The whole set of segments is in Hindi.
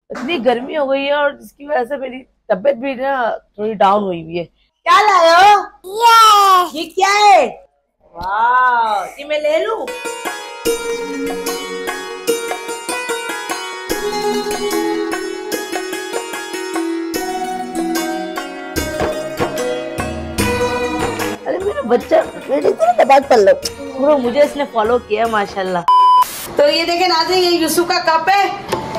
इतनी गर्मी हो गई है और जिसकी वजह से मेरी तबीयत भी ना थोड़ी डाउन हुई हुई है। क्या लाए हो? ये क्या है? वाह, ये मैं ले लूं? अरे मेरा बच्चा मेरी तो नमाज पढ़ लो ब्रो, मुझे इसने फॉलो किया माशाल्लाह। तो ये देखे नाज़रीन, ये यूसुफ का कप है।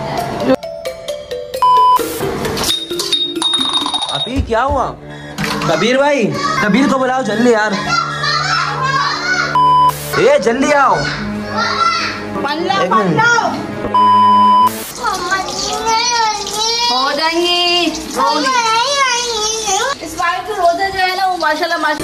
अभी क्या हुआ? कबीर भाई, कबीर को बुलाओ जल्दी यार। ए जल्दी आओ। हो जाएंगी। इस बार तो रोजा जो है ना वो माशाल्लाह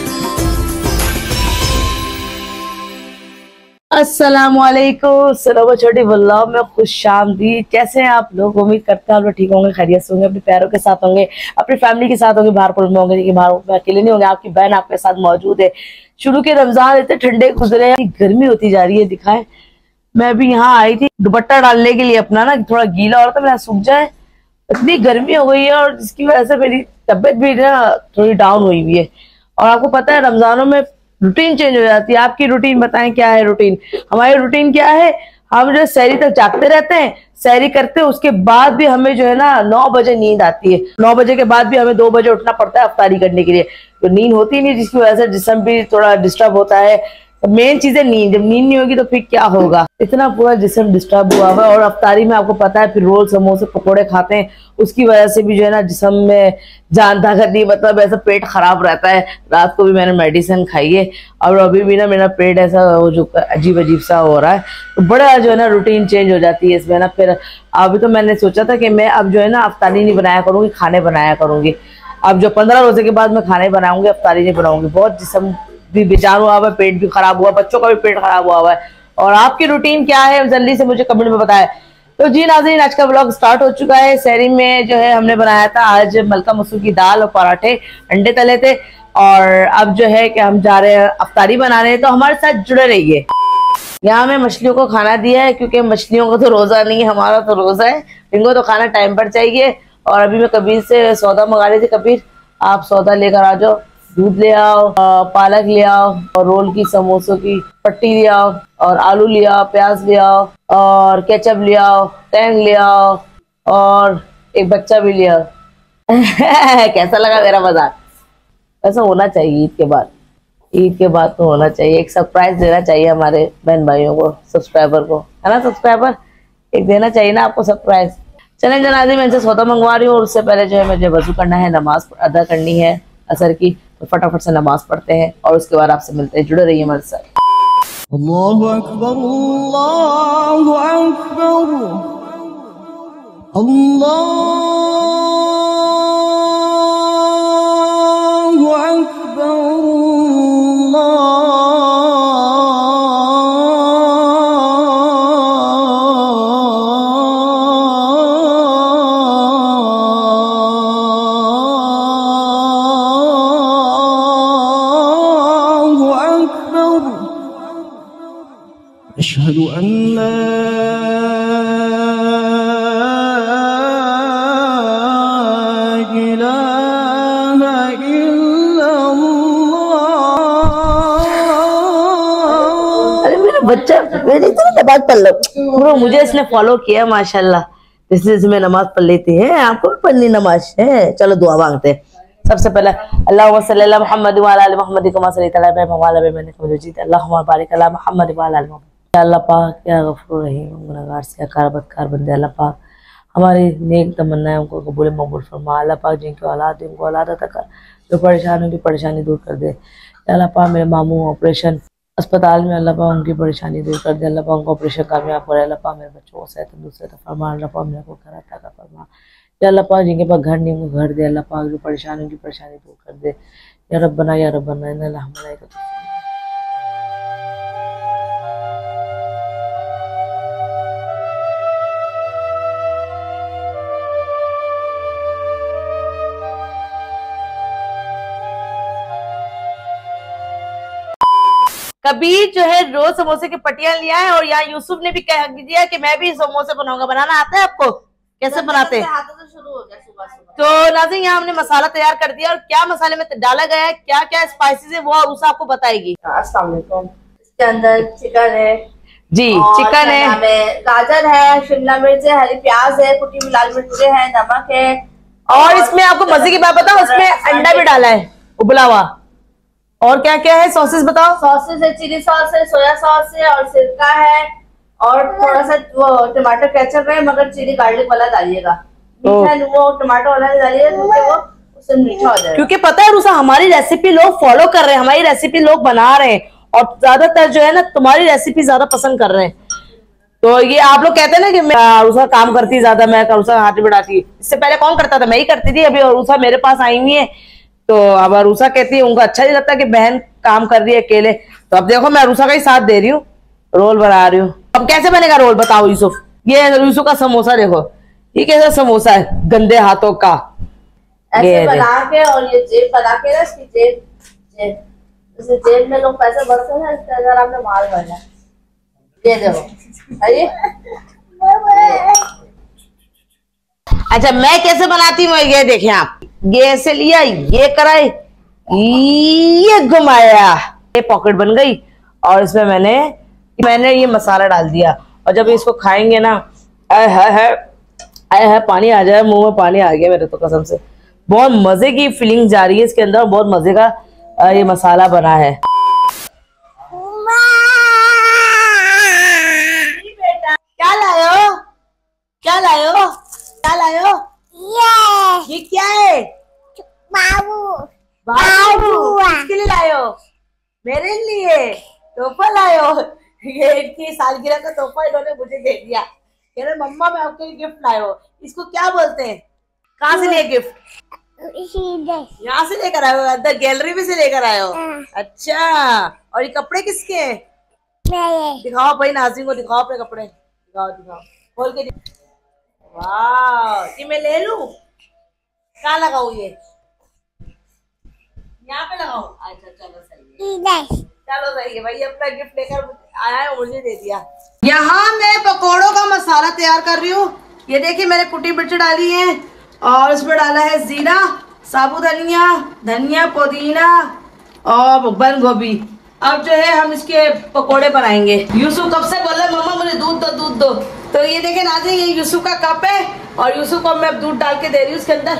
अस्सलामुअलैकुम, सलाम छोटी वल्लाह में खुश आमदीद। कैसे हैं आप लोग? उम्मीद करते हैं आप लोग ठीक होंगे, खैरियत से होंगे, अपने प्यारों के साथ होंगे, अपनी फैमिली के साथ होंगे, बाहर पुल में होंगे। बाहर में अकेले नहीं होंगे, आपकी बहन आपके साथ मौजूद है। शुरू के रमजान इतने ठंडे गुजरे हैं, गर्मी होती जा रही है। दिखाएं, मैं अभी यहाँ आई थी दुपट्टा डालने के लिए अपना, ना थोड़ा गीला हो रहा था, मेरा सूख जाए। इतनी गर्मी हो गई है और जिसकी वजह से मेरी तबीयत भी ना थोड़ी डाउन हुई हुई है। और आपको पता है रमजानों में रूटीन चेंज हो जाती है। आपकी रूटीन बताएं, क्या है रूटीन? हमारी रूटीन क्या है? हम जो सहरी तक जागते रहते हैं, सहरी करते हैं, उसके बाद भी हमें जो है ना 9 बजे नींद आती है। 9 बजे के बाद भी हमें 2 बजे उठना पड़ता है अफ्तारी करने के लिए। तो नींद होती नहीं, जिसकी वजह से जिस्म भी थोड़ा डिस्टर्ब होता है। मेन चीज है नींद। जब नींद नहीं होगी तो फिर क्या होगा? इतना पूरा जिस्म डिस्टर्ब हुआ हुआ। और अफ्तारी में आपको पता है फिर रोल समोसे पकोड़े खाते हैं, उसकी वजह से भी जो है ना जिस्म में जान ताकत नहीं, मतलब ऐसा पेट खराब रहता है। रात को भी मैंने मेडिसिन खाई है और अभी भी ना मेरा पेट ऐसा वो जो अजीब अजीब सा हो रहा है। तो बड़ा जो है ना रूटीन चेंज हो जाती है इसमें ना। फिर अभी तो मैंने सोचा था कि मैं अब जो है ना अफ्तारी नहीं बनाया करूंगी, खाने बनाया करूंगी। अब जो 15 रोजे के बाद मैं खाने बनाऊंगी, अफ्तारी नहीं बनाऊंगी। बहुत जिस्म भी बेचार हुआ है, पेट भी खराब हुआ, बच्चों का भी पेट खराब हुआ है। और आपकी रूटीन क्या है जल्दी से मुझे कमेंट में बताएं। तो जी नाज़रीन, आज का व्लॉग स्टार्ट हो चुका है। सहरी में जो है हमने बनाया था आज मलका मसूर की दाल और पराठे, अंडे तले थे। और अब जो है कि हम जा रहे हैं अफ्तारी बनाने, तो हमारे साथ जुड़े रहिए। यहाँ मैं मछलियों को खाना दिया है क्योंकि मछलियों का तो रोजा नहीं है, हमारा तो रोजा है। इनको तो खाना टाइम पर चाहिए। और अभी मैं कबीर से सौदा मंगा रही थी। कबीर, आप सौदा लेकर आ जाओ। दूध ले आओ, पालक ले आओ, और रोल की समोसों की पट्टी ले आओ, और आलू ले आओ, प्याज ले आओ, और केचप ले आओ, टैंग ले आओ, और एक बच्चा भी ले आओ। कैसा लगा मेरा मजाक? ऐसा होना चाहिए ईद के बाद। ईद के बाद तो होना चाहिए, एक सरप्राइज देना चाहिए हमारे बहन भाइयों को, सब्सक्राइबर को, है ना? सब्सक्राइबर एक देना चाहिए ना आपको सरप्राइज। चलें जनाज़ी, मैं इनसे सौदा मंगवा रही हूँ और उससे पहले जो है मुझे वजू करना है, नमाज अदा करनी है असर की। तो फटाफट से नमाज पढ़ते हैं और उसके बाद आपसे मिलते हैं। जुड़े रहिए हमारे साथ। अल्लाहु अकबर, अल्लाहु अकबर, अल्लाहु अकबर, अशहदु अन ला इलाहा इल्लल्लाह। अरे मेरा बच्चा मेरी तो नमाज पढ़ लो ब्रो, मुझे इसने फॉलो किया माशाल्लाह। जैसे मैं नमाज पढ़ लेती है, आपको भी पढ़नी नमाज है। चलो दुआ मांगते हैं। सबसे पहले अल्लाहुम्मा सल्ली अला मुहम्मद व अला आलि मुहम्मद कमा सल्लैता अला इब्राहीम व अला आलि इब्राहीम इन्नका हमीदुम मजीद। अल्लाहुम्मा बारिक अला मुहम्मद व अला आलि मुहम्मद। अल्लाह पाक या गफूर रहीम, गुनहगार से कार बदकार बंदे, अल्लाह पाक हमारी नेक तमन्नाएं उनको कबूल मकबूल फरमा। अल्लाह पाक जिनकी औलाद है उनको औलाद अता कर, जो परेशान है उनकी परेशानी दूर कर दे। अल्लाह पाक मेरे मामू ऑपरेशन अस्पताल में, अल्लाह पाक उनकी परेशानी दूर कर दे। अल्लाह पाक उनको ऑपरेशन कामयाब करे। अल्लाह पाक मेरे बच्चों को सेहत तंदुरुस्ती अता फरमा। अल्लाह पाक मेरे को घर अता कर फरमा। या अल्लाह पाक जिनके पास घर नहीं उनको घर दे। अल्लाह पाक जो परेशान है उनकी परेशानी दूर कर दे। या रब्बना या रब्बना इन्नल्लाह मलाइकतहु। कबीर जो है रोज समोसे की पट्टियां लिया है और यहाँ यूसुफ ने भी कह दिया कि मैं भी समोसे बनाऊंगा। बनाना आता है आपको? कैसे बनाते हैं? हाथों से शुरू हो गया सुबह सुबह। तो नाज़रीन यहाँ हमने मसाला तैयार कर दिया और क्या मसाले में डाला गया है, क्या क्या स्पाइसेस है, वो अरूसा आपको बताएगी। अस्सलाम वालेकुम। इसके अंदर चिकन है जी, चिकन है, गाजर है, शिमला मिर्च है, हरी प्याज है, कुटी हुई लाल मिर्ची है, नमक है, और इसमें आपको मजे की बात बताओ, इसमें अंडा भी डाला है उबला हुआ। और क्या क्या है? सॉसेस बताओ। सॉसेस है, चिली सॉस है, सोया सॉस है और सिरका है और थोड़ा सा वो टमाटर केचप है, मगर चिली गार्लिक वाला डालिएगा। मीठा वो टमाटर वाला डालिएगा क्योंकि वो उससे मीठा हो जाएगा। क्योंकि पता है रूसा, हमारी रेसिपी लोग फॉलो कर रहे हैं, हमारी रेसिपी लोग बना रहे हैं और ज्यादातर जो है ना तुम्हारी रेसिपी ज्यादा पसंद कर रहे हैं। तो ये आप लोग कहते हैं ना कि मैं अरूसा काम करती ज्यादा, मैं अरूसा हाथ बढ़ाती। इससे पहले कौन करता था? मैं ही करती थी। अभी अरूसा मेरे पास आई हुई है तो अब अरूसा कहती है उनको अच्छा नहीं लगता कि बहन काम कर रही है अकेले। तो अब देखो मैं अरूसा का ही साथ दे रही हूँ, रोल बना रही हूँ। अब कैसे बनेगा रोल बताओ यूसुफ? ये यूसुफ का समोसा देखो, ये कैसा समोसा है गंदे हाथों का। ऐसे बना के और ये जेब बना के ना, इसकी जेब जैसे जेब में लोग पैसे भरते हैं, इसके अंदर आपने माल भरना। ये देखो आइए। अच्छा मैं कैसे बनाती हूँ ये देखें आप। ये ऐसे लिया, ये कराई, ये घुमाया, ये पॉकेट बन गई और इसमें मैंने ये मसाला डाल दिया। और जब इसको खाएंगे ना, आए है पानी आ जाए, मुंह में पानी आ गया मेरे तो कसम से। बहुत मजे की फीलिंग जा रही है इसके अंदर, बहुत मजे का ये मसाला बना है। क्या लायो? क्या लायो? क्या लायो? ये क्या है? बाबू किसके लिए लायो? मेरे लिए तोहफा लायो। ये इनकी सालगिरह का तोहफा इन्होंने मुझे दे दिया। कह रहे मम्मा मैं आपके लिए गिफ्ट लायो। इसको क्या बोलते हैं? कहाँ से लिए गिफ्ट? यहाँ से लेकर आयो? अंदर गैलरी में से लेकर आयो? अच्छा, और ये कपड़े किसके हैं? दिखाओ भाई, नाज़रीन को दिखाओ अपने कपड़े, दिखाओ खोल के। वाह, ये मैं ले लूं? कहाँ लगाऊं ये? यहाँ पे लगाऊं? अच्छा चलो सही है, चलो सही है भाई। अपना गिफ्ट लेकर आया है, मुझे दे दिया। यहाँ मैं पकोड़ों का मसाला तैयार कर रही हूँ। ये देखिए मैंने कुटी मिर्च डाली है और इसमें डाला है जीरा, साबुत धनिया, पुदीना और बंद गोभी। अब जो है हम इसके पकोड़े बनाएंगे। यूसुफ कब से बोल रहे मम्मा मुझे दूध दो। तो ये देखे नाज़रीन, ये यूसुफ का कप है और यूसुफ को मैं दूध डाल के दे रही हूँ उसके अंदर,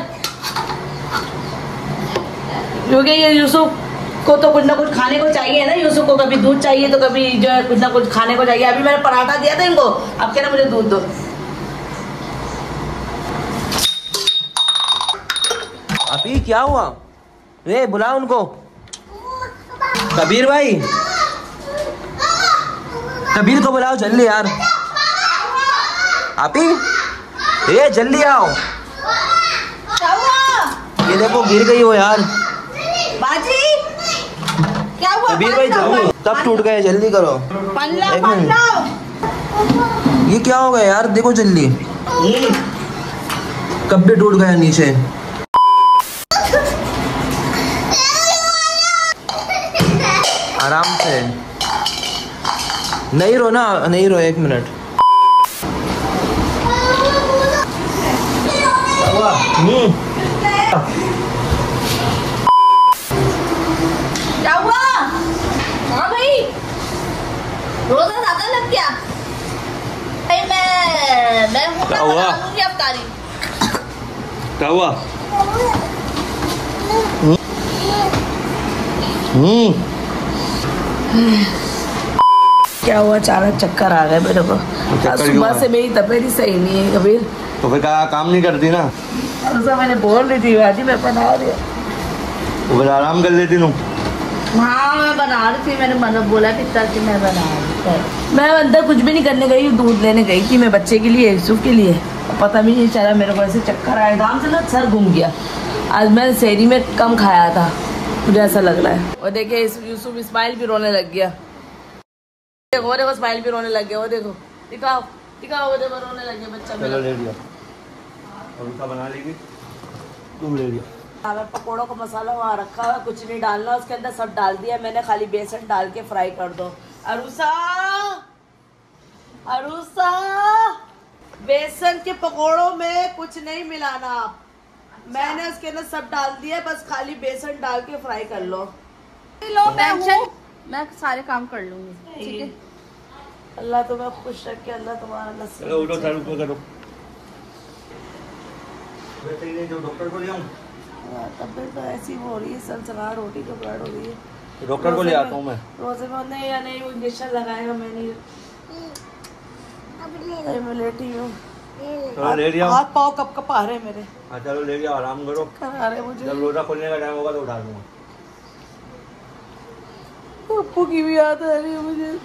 क्योंकि ये यूसुफ को तो कुछ ना कुछ खाने को चाहिए ना। यूसुफ को कभी दूध चाहिए तो कभी जो है कुछ ना कुछ खाने को चाहिए। अभी मैंने पराठा दिया था इनको, अब कह रहे मुझे दूध दो। अभी क्या हुआ? रे बुलाओ उनको। कबीर भाई, कबीर को बुलाओ जल्दी यार। आपी ये जल्दी आओ। ये देखो गिर गई हो यार। बाजी क्या हुआ? कबीर भाई जल्दी, तब टूट गए, जल्दी करो। एक मिनट, ये क्या हो गया यार? देखो जल्दी, कब भी टूट गया नीचे। आराम से, नहीं रो ना, नहीं रो, एक मिनट। क्या हुआ? हाँ भाई, रोजा ज्यादा लग गया भाई। मैं क्या हुआ? अफ्तारी क्या हुआ? क्या हुआ? अचानक चक्कर आ गए मेरे को। सुबह से मेरी तबीयत ही सही नहीं है कबीर। तो फिर काम नहीं करती ना? अरूसा मैंने बोल रही थी भाजी मैं बना रही हूँ, तो फिर आराम कर लेती हूँ। हाँ मैं बना रही थी, मैंने मन बोला पिता कि मैं बना रही थी। मैं अंदर कुछ भी नहीं करने गई, दूध लेने गई थी मैं बच्चे के लिए, यूसुफ के लिए। पता भी नहीं चला मेरे को, ऐसे चक्कर आया एकदम से ना, सर घूम गया। आज मैं शहरी में कम खाया था, मुझे ऐसा लग रहा है। और देखिए यूसुफ इस्माइल भी रोने लग गया। देखो देखो इस्माइल भी रोने लग गया। वो देखो, दिखाओ वो देखो रोने लग गया बच्चा मेरा। ले लिया, बना लेगी तुम, ले लिया। पकोड़ों का मसाला वहाँ रखा हुआ, कुछ नहीं डालना उसके अंदर, सब डाल दिया मैंने, खाली बेसन डाल के फ्राई कर दो। अरूसा बेसन के पकोड़ों में कुछ नहीं मिलाना आप, मैंने उसके अंदर सब डाल दिया, बस खाली बेसन डाल के फ्राई कर लो। टेंशन मैं सारे काम कर लूंगी, ठीक है। अल्लाह तुम्हें खुश रखे, अल्लाह तुम्हारा नसीब। चलो उठो, सर ऊपर करो। डॉक्टर को ले आऊं? तबीयत तो ऐसी हो रही है, सनसनाहट हो रही है, घबराहट हो रही है। डॉक्टर को ले आता हूँ मैं। रोजे में नहीं या नहीं, वो इंजेक्शन लगाएगा, मैं नहीं, मैं लेटी हूँ। ले लिया। हाथ पाँव कब कब आ रहे हैं मेरे। हाँ चलो ले लिया, आराम करो। करा रहे मुझे। जब रोजा खोलने का टाइम होगा तो उठा दूंगा। पप्पू की भी याद आ रही है मुझे।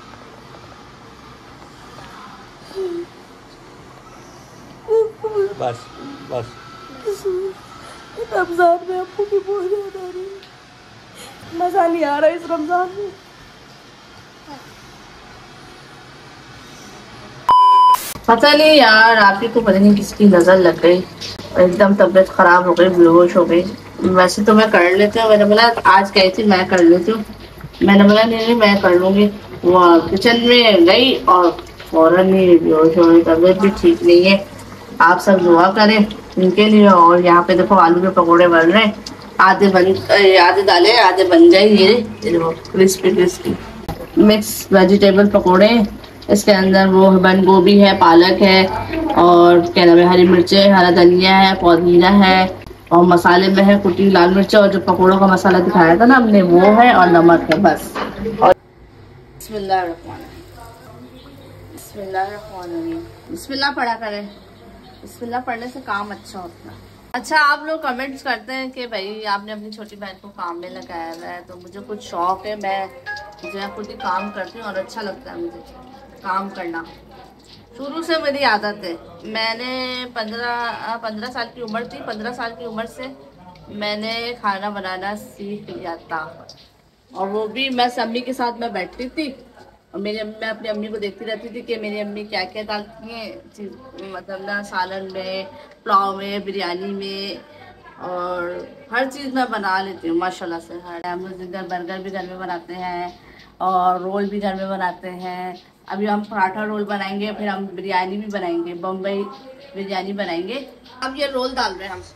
बस बस। रमजान में अप्पू की बहुत याद आ रही है, मजा नहीं आ रहा इस रमजान में। पता नहीं यार, आपकी तो पता नहीं किसकी नजर लग गई, एकदम तबीयत खराब हो गई, बेहोश हो गई। वैसे तो मैं कर लेती हूँ, मैंने बोला आज गई थी मैं कर लेती हूँ, मैंने बोला नहीं मैं कर लूंगी। वो किचन में गई और फौरन ही बेहोश हो गई, तबीयत भी ठीक नहीं है। आप सब दुआ करें इनके लिए। और यहाँ पे देखो आलू के पकौड़े बन रहे हैं, आधे डाले आधे बन गए, ये देखो क्रिस्पी क्रिस्पी मिक्स वेजिटेबल पकौड़े। इसके अंदर वो बंद गोभी है, पालक है, और क्या नाम है, हरी मिर्चें, हरा धनिया है, पुदीना है, और मसाले में है कुटी लाल मिर्च, और जो पकौड़ों का मसाला दिखाया था ना हमने वो है, और नमक है बस। और बिस्मिल्लाह पढ़ा करें, बिस्मिल्लाह पढ़ने से काम अच्छा होता है। अच्छा, आप लोग कमेंट्स करते हैं कि भाई आपने अपनी छोटी बहन को काम में लगाया हुआ है, तो मुझे कुछ शौक है, मैं जो है खुद ही काम करती हूँ और अच्छा लगता है मुझे काम करना। शुरू से मेरी आदत है। मैंने 15 साल की उम्र थी, 15 साल की उम्र से मैंने खाना बनाना सीख लिया था, और वो भी मैं अम्मी के साथ मैं बैठती थी और मैं अपनी अम्मी को देखती रहती थी कि मेरी अम्मी क्या क्या डालती हैं, मतलब ना सालन में, पुलाव में, बिरयानी में, और हर चीज़ मैं बना लेती हूँ माशाल्लाह से। हम लोग बर्गर भी घर में बनाते हैं और रोल भी घर में बनाते हैं। अभी हम पराठा रोल बनाएंगे, फिर हम बिरयानी भी बनाएंगे, बम्बई बिरयानी बनाएंगे। अब ये रोल डाल रहे हैं हम,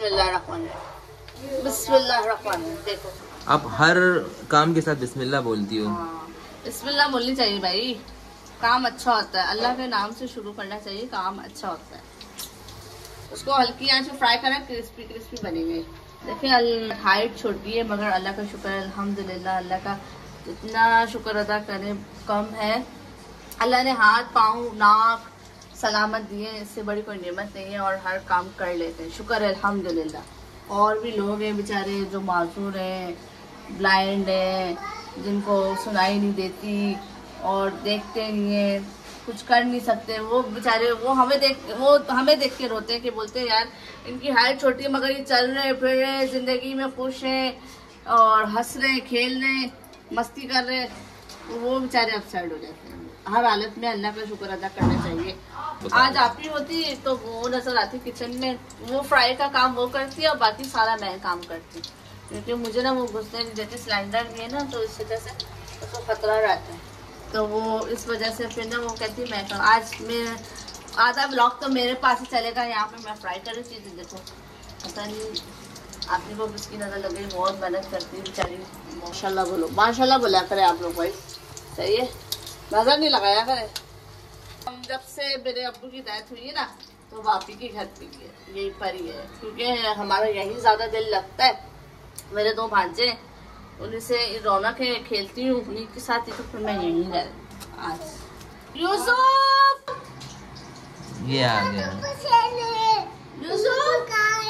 बिस्मिल्लाहिर्रहमानिर्रहीम। देखो आप हर काम के साथ बिस्मिल्लाह बोलती हो। हाँ, बिस्मिल्लाह बोलनी चाहिए भाई, काम अच्छा होता है, अल्लाह के नाम से शुरू करना चाहिए, काम अच्छा होता है। उसको हल्की आंच में फ्राई करें, क्रिस्पी क्रिस्पी बनेंगे। देखिए हाइट छोटी है मगर अल्लाह का शुक्र है, अल्हम्दुलिल्लाह, अल्लाह का जितना शुक्र अदा करें कम है। अल्लाह ने हाथ पाँव नाक सलामत दिए, इससे बड़ी कोई नेमत नहीं है, और हर काम कर लेते हैं, शुक्र है अल्हम्दुलिल्लाह। और भी लोग हैं बेचारे जो माजूर हैं, ब्लाइंड हैं, जिनको सुनाई नहीं देती और देखते नहीं है, कुछ कर नहीं सकते, वो बेचारे वो हमें देख के रोते हैं कि बोलते हैं यार इनकी हाइट छोटी है मगर ये चल रहे फिर रहे, जिंदगी में खुश हैं और हंस रहे, खेल रहे, मस्ती कर रहे, वो बेचारे अपसाइड हो जाते हैं। हर हालत में अल्लाह का शुक्र अदा करना चाहिए। आज आप ही होती तो वो नजर आती किचन में, वो फ्राई का काम वो करती है और बाकी सारा मैं काम करती, क्योंकि मुझे ना वो घुसने नहीं देती, सिलेंडर भी है ना, तो इस वजह से उसको खतरा रहता है, तो वो इस वजह से फिर ना वो कहती मैं कर। आज मैं आधा ब्लॉक तो मेरे पास ही चलेगा, यहाँ पे मैं फ्राई कर रही चीज़। देखो पता नहीं आपने को किसकी नज़र लग गई, बहुत मेहनत करती है बेचारी, माशाल्लाह बोलो, माशाल्लाह बोला करे आप लोग भाई, सही है, नज़र नहीं लगाया करे। हम जब से मेरे अब्बू की डेथ हुई है ना, तो वापी के घर पे यही पर ही है, क्योंकि हमारा यही ज़्यादा दिल लगता है। मेरे 2 भांजे, उन्हीं से रौनक है, खेलती हूँ उन्हीं के साथ ही, तो फिर मैं यहीं रह। आज यूसुफ ये आ गया, यूसुफ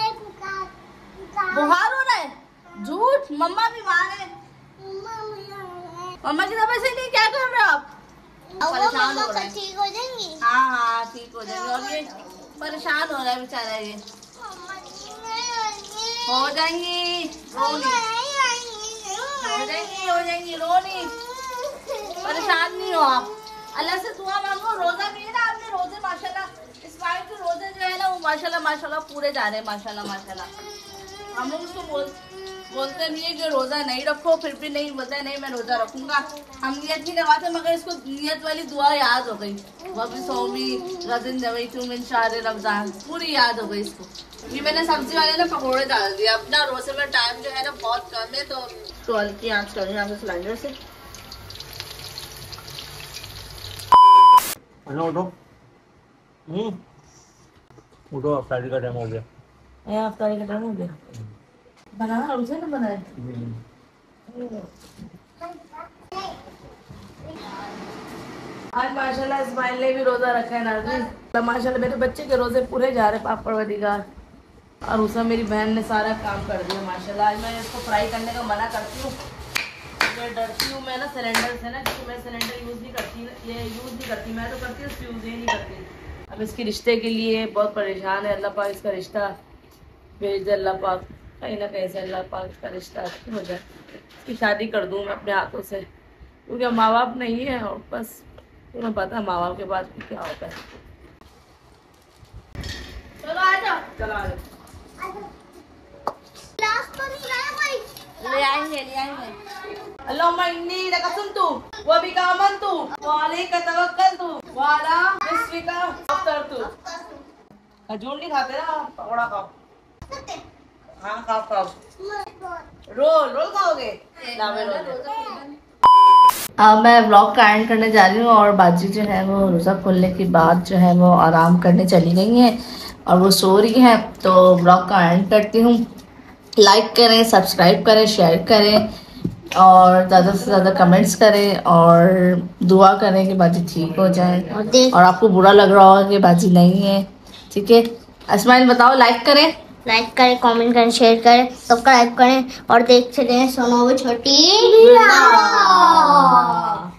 बुखार हो रहा है, झूठ, मम्मा बीमार है, मम्मा की तबीयत सही नहीं, क्या कर रहे हो आप? परेशान हो रहे हैं, ठीक हो जाएंगी। हाँ ठीक हो जाएंगे, और ये परेशान हो रहा है बेचारा, ये हो जाएंगी, हो जाएंगी, रो नहीं, परेशान नहीं हो आप, अल्लाह से दुआ मांगो। रोजा भी है ना आपने, रोजे माशाल्लाह इस बार के रोजे जो है ना वो माशाल्लाह माशाल्लाह पूरे जा रहे हैं, माशाल्लाह माशाल्लाह। हम लोग उसको बोलते नहीं है कि रोजा नहीं रखो, फिर भी नहीं बोलता है नहीं मैं रोजा रखूंगा। हम नियत नहीं करवाते, मगर इसको नियत वाली दुआ याद हो गई। वबी सौमी गदिन नवैतु मिन शहर रमजान, पूरी याद हो गई इसको। ये मैंने सब्जी वाले ने पकौड़े डाल दिया। अपना रोजे में टाइम जो है ना बहुत कम है, तो हल्की आंच कर रही हूँ सिलेंडर से। उठो उठो, अफ्तारी का टाइम हो गया। अफ्तारी का टाइम हो गया। बनाना रोजे ना बनाए। आज माशाल्लाह इस्माइल ने भी रोजा रखा है नाज़रीन। माशाल्लाह मेरे बच्चे के रोजे पूरे जा रहे पापड़ वदीगार। और उसमें मेरी बहन ने सारा काम कर दिया माशाल्लाह। आज मैं इसको फ्राई करने का मना करती हूँ, मैं डरती हूँ मैं ना सिलेंडर से ना, क्योंकि मैं सिलेंडर यूज़ नहीं करती, ये यूज़ नहीं करती। मैं तो करती हूँ, उसकी यूज़ ही नहीं करती। अब इसके रिश्ते के लिए बहुत परेशान है। अल्लाह पाक इसका रिश्ता भेज दे, अल्लाह पाक कहीं ना कहीं से अल्लाह पाक इसका रिश्ता हो जाए, इसकी शादी कर दूँ मैं अपने हाथों से, क्योंकि माँ बाप नहीं है। और बस तुम्हें पता है माँ बाप के बाद क्या होता है। चलो आ जाओ, चलो आ जाओ। ले आएंगे। अल्लाहुम्मा इन्नी लका सुनतु व बिका आमनतु व अलैका तवक्कलतु व अला रिज़्क़िका अफ़्तरतु। खजूर नहीं खाते ना, पकौड़ा खाओ। हाँ खाओ। रोल खाओगे? अब मैं व्लॉग का एंड करने जा रही हूँ, और बाजी जो है वो रोज़ा खोलने के बाद जो है वो आराम करने चली गई हैं और वो सो रही हैं। तो व्लॉग का एंड करती हूँ। लाइक करें, सब्सक्राइब करें, शेयर करें और ज़्यादा से ज़्यादा कमेंट्स करें और दुआ करें कि बाजी ठीक हो जाए। और आपको बुरा लग रहा होगा कि बाजी नहीं है, ठीक है। इस्माइल बताओ, लाइक करें, कमेंट करें, शेयर करें, सब्सक्राइब करें और देखते रहें सोनू वो छोटी।